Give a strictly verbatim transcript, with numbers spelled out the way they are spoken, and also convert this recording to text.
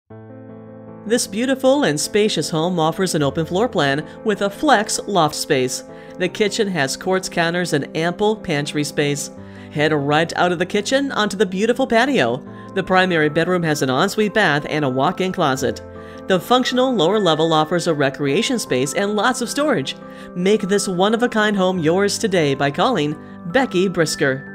This beautiful and spacious home offers an open floor plan with a flex loft space. The kitchen has quartz counters and ample pantry space. Head right out of the kitchen onto the beautiful patio. The primary bedroom has an ensuite bath and a walk-in closet. The functional lower level offers a recreation space and lots of storage. Make this one-of-a-kind home yours today by calling Becky Brisker.